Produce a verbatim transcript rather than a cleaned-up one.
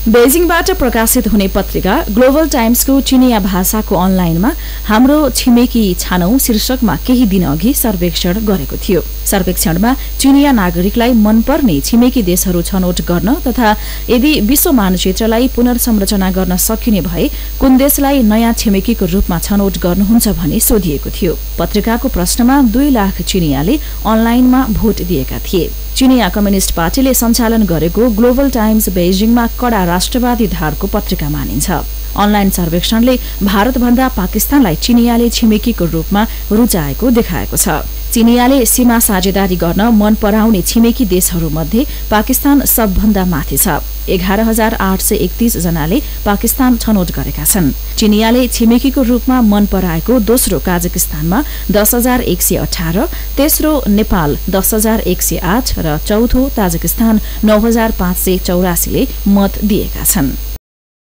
बेजिङबाट प्रकाशित हुने पत्रिका ग्लोबल टाइम्सको चिनिया भाषाको अनलाइनमा हाम्रो छिमेकी छानौं शीर्षकमा केही दिन अघि सर्वेक्षण गरेको थियो। सर्वेक्षणमा चिनिया नागरिकलाई मनपर्ने छिमेकी देशहरू छनौट गर्न तथा यदि विश्व मानचित्रलाई पुनर्संरचना गर्न सकिने भए कुन देशलाई नयाँ छिमेकीको रूपमा छनौट गर्नुहुन्छ भनी सोधिएको थियो। पत्रिकाको प्रश्नमा दुई लाख चिनियाले अनलाइनमा भोट दिएका थिए। चिनिया कम्युनिष्ट पार्टीले सञ्चालन गरेको ग्लोबल टाइम्स बेजिङमा कडा राष्ट्रवादी धारको पत्रिका मानिन्छ। अनलाइन सर्वेक्षणले भारतभन्दा पाकिस्तानलाई चिनियाले छिमेकीको रूपमा रुचाएको देखाएको छ। चिनियाले सीमा साझेदारी गर्न मन पराउने छिमेकी देशहरूमध्ये पाकिस्तान सबभन्दा माथि छ। एघार हजार आठ सय एकतीस जनाले पाकिस्तान छनौट गरेका छन्। चिनियाले छिमेकीको रूपमा मन पराएको दोस्रो काजाकिस्तानमा दस हजार एक सय अठार, तेस्रो नेपाल दस हजार एक सय आठ र चौथो ताजिकिस्तान नौ हजार पाँच सय चौरासीले मत दिएका छन्।